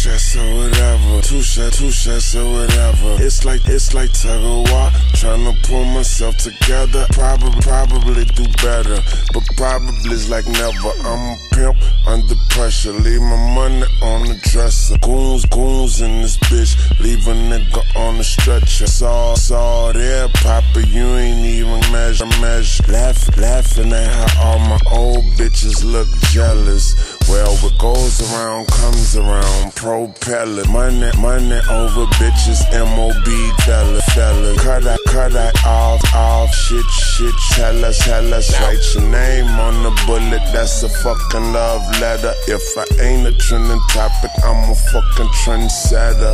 shots or whatever. Two shots or whatever. It's like tug of war, tryna pull myself together. Probably do better, but probably's like never. I'm a pimp under pressure, leave my money on the dresser. Goons in this bitch, leave a nigga on the stretcher. Saw there, Papa, you ain't even measure. Laughing at how all my old bitches look jealous. Well, what goes around comes around. Propeller, money over bitches. MOB fellas. Cut I off. Shit. Tell us. Write your name on the bullet. That's a fucking love letter. If I ain't a trending topic, I'm a fucking trendsetter.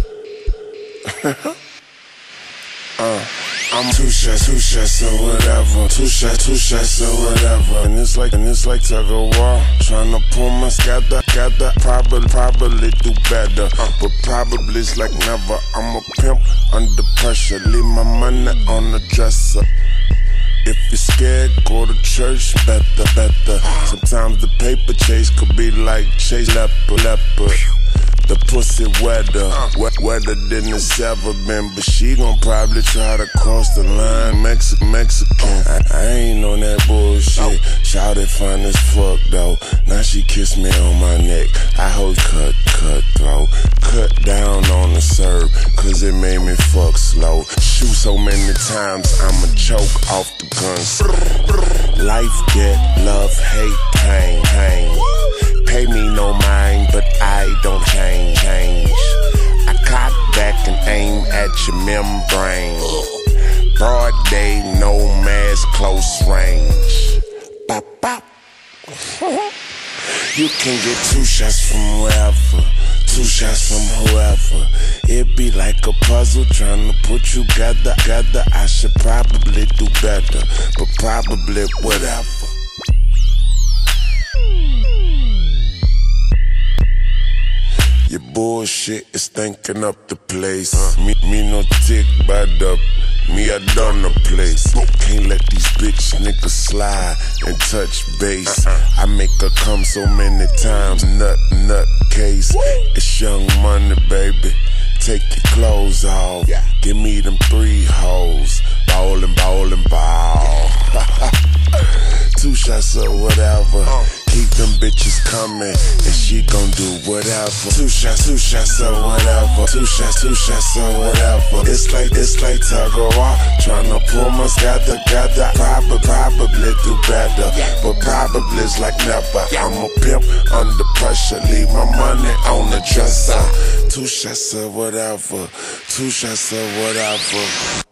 I'm two shots or whatever. Two shots or whatever. And it's like tug of war, tryna pull my gather. Probably do better, but probably's like never. I'm a pimp under pressure, leave my money on the dresser. If you're scared, go to church, better. Sometimes the paper chase could be like chase leopard. The pussy wetter than it's ever been. But she gon' probably try to cross the line. Mexican. I ain't on that bullshit. Shawty fine as fuck though. Now she kiss me on my neck. I hold cutthroat. Cut down on the serve, cause it made me fuck slow. Shoot so many times, I'ma choke off the guns. Life, death, love, hate, pain. Pay me no mind, but I don't change. I cock back and aim at your membrane. Broad day, no mask, close range. Bop. You can get two shots from wherever, two shots from whoever. It be like a puzzle trying to put you together. I should probably do better, but probably whatever. Your bullshit is stinking up the place. Me no tick bad up. Me I done the place. Can't let these bitch niggas slide and touch base. I make her come so many times. Nut case. It's Young Money, baby. Take your clothes off. Give me them 3 hoes. Ball. Two shots or whatever. Keep them bitches coming, and she gon' do whatever. Two shots or whatever. Two shots or whatever. It's like tug of war, tryna pull my gather. Probably do better, but probably's like never. I'm a pimp under pressure, leave my money on the dresser. Two shots or whatever. Two shots or whatever.